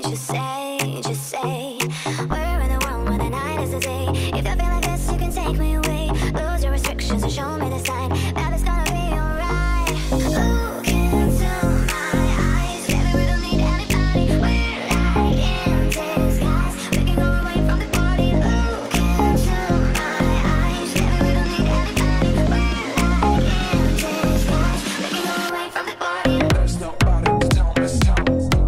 just say, we're in the world where the night is the day. If you feel like this, you can take me away. Lose your restrictions and show me the sign that it's gonna be alright. Look into my eyes, baby, we don't need anybody. We're like in disguise, we can go away from the party. Look into my eyes, baby, we don't need anybody. We're like in disguise, we can go away from the party. There's nobody to tell me stop.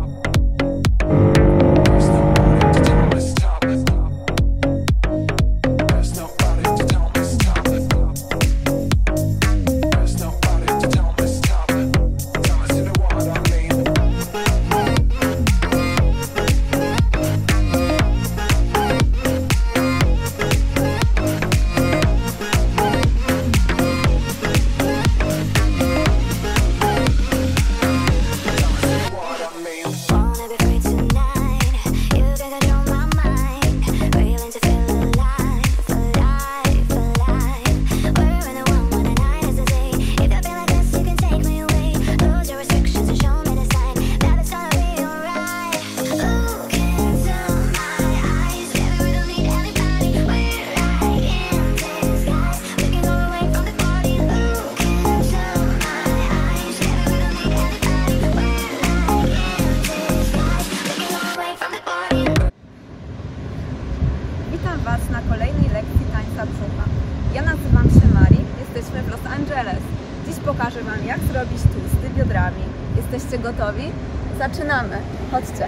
Witam Was na kolejnej lekcji tańca brzucha. Ja nazywam się Mari, jesteśmy w Los Angeles. Dziś pokażę Wam, jak zrobić twisty biodrami. Jesteście gotowi? Zaczynamy! Chodźcie!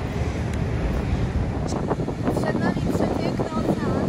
Przed nami przepiękny ocean.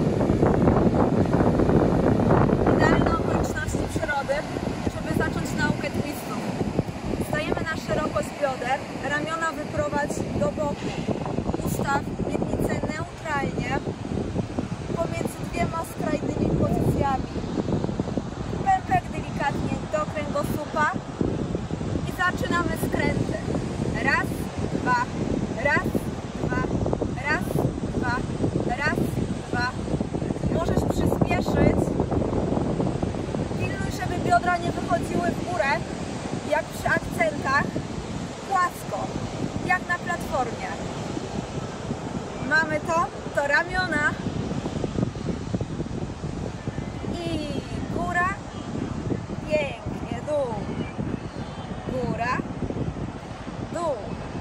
Idealne okoliczności przyrody, żeby zacząć naukę twistu. Stajemy na szerokość bioder, ramiona wyprowadź do boku. Ustaw miednicę neutralnie pomiędzy dwiema skrajnymi pozycjami. Pępek delikatnie do kręgosłupa i zaczynamy skręty. Raz, dwa, raz, dwa, raz, dwa, raz, dwa. Możesz przyspieszyć. Pilnuj, żeby biodra nie wychodziły w górę, jak przy akcentach. Płasko, jak na platformie. Mamy to ramiona. I góra, pięknie, dół, góra, dół.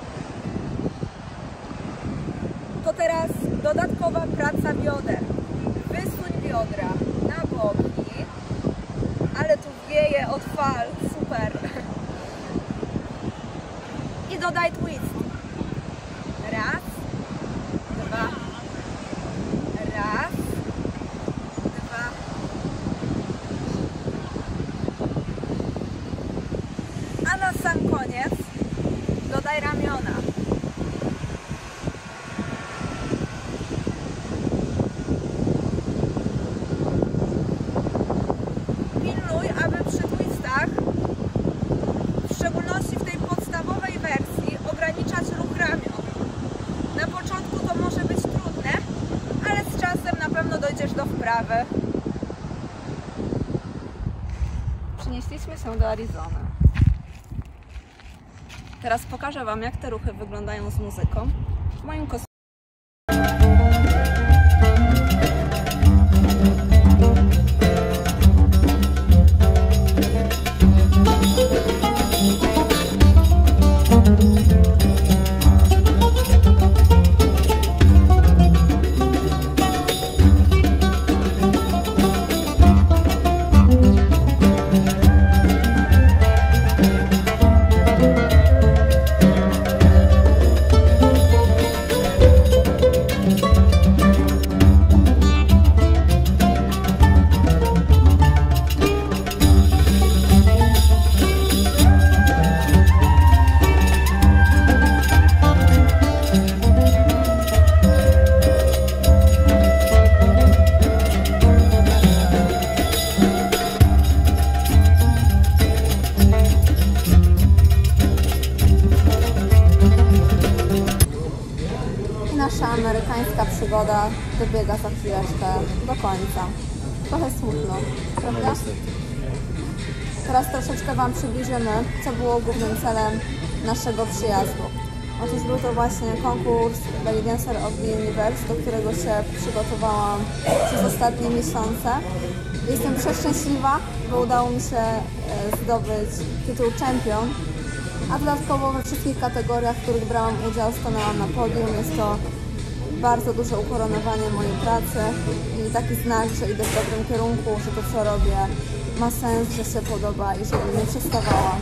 To teraz dodatkowa praca bioder. Wysuń biodra na boki, ale tu wieje od fal, super. I dodaj twist. Raz, dwa, raz, dwa. A na sam koniec dodaj ramiona. Pilnuj, aby przy twistach, w szczególności w tej podstawowej wersji, ograniczać ruch ramion. Na początku to może być trudne, ale z czasem na pewno dojdziesz do wprawy. Przenieśliśmy się do Arizony. Teraz pokażę Wam, jak te ruchy wyglądają z muzyką w moim kostiumie. Nasza amerykańska przygoda dobiega za chwileczkę do końca. Trochę smutno, prawda? Teraz troszeczkę Wam przybliżymy, co było głównym celem naszego przyjazdu. Otóż był to właśnie konkurs Belly Dancer of the Universe, do którego się przygotowałam przez ostatnie miesiące. Jestem przeszczęśliwa, bo udało mi się zdobyć tytuł czempion, a dodatkowo we wszystkich kategoriach, w których brałam udział, stanęłam na podium. Jest to bardzo duże ukoronowanie mojej pracy i taki znak, że idę w dobrym kierunku, że to co robię ma sens, że się podoba i żebym nie przestawała.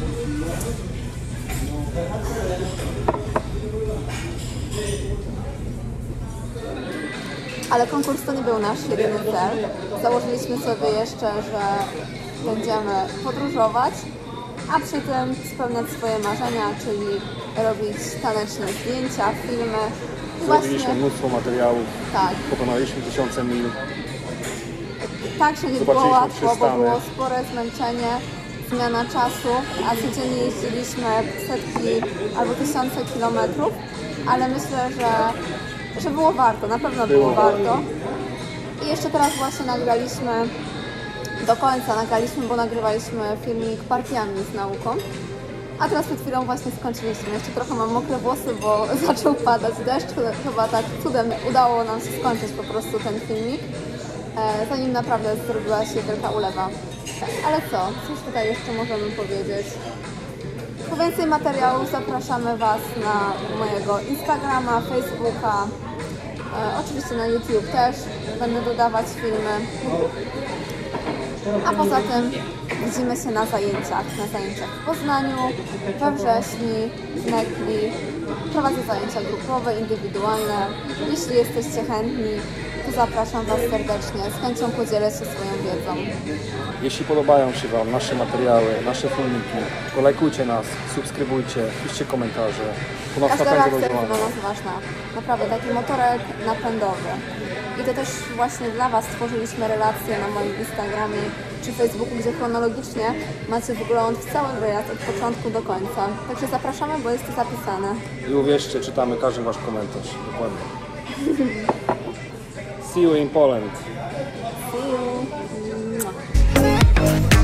Ale konkurs to nie był nasz jedyny cel. Założyliśmy sobie jeszcze, że będziemy podróżować, a przy tym spełniać swoje marzenia, czyli robić taneczne zdjęcia, filmy. I Zrobiliśmy właśnie mnóstwo materiałów, tak, pokonaliśmy tysiące mil. także nie było Zobaczyliśmy łatwo, bo przystany. było spore zmęczenie, zmiana czasu, a codziennie jeździliśmy setki albo tysiące kilometrów, ale myślę, że było warto, na pewno było warto. I jeszcze teraz właśnie nagraliśmy, do końca nagraliśmy, bo nagrywaliśmy filmik partiami z nauką. A teraz przed chwilą właśnie skończyliśmy. Jeszcze trochę mam mokre włosy, bo zaczął padać deszcz. Chyba tak cudem udało nam się skończyć po prostu ten filmik, zanim naprawdę zrobiła się wielka ulewa. Ale co? Cóż tutaj jeszcze możemy powiedzieć? Po więcej materiałów zapraszamy Was na mojego Instagrama, Facebooka, oczywiście na YouTube też. Będę dodawać filmy. A poza tym widzimy się na zajęciach w Poznaniu, we Wrześni, w Nekli. Prowadzę zajęcia grupowe, indywidualne. Jeśli jesteście chętni, to zapraszam Was serdecznie. Z chęcią podzielę się swoją wiedzą. Jeśli podobają się Wam nasze materiały, nasze filmiki, to lajkujcie nas, subskrybujcie, piszcie komentarze. To nas Każda napędza reakcja do jest dla działania. nas ważna. Naprawdę, taki motorek napędowy. I to też właśnie dla Was stworzyliśmy relacje na moim Instagramie czy Facebooku, gdzie chronologicznie macie wgląd w cały wyjazd od początku do końca. Także zapraszamy, bo jest to zapisane. I uwierzcie, czytamy każdy Wasz komentarz. Dokładnie. See you in Poland. See you.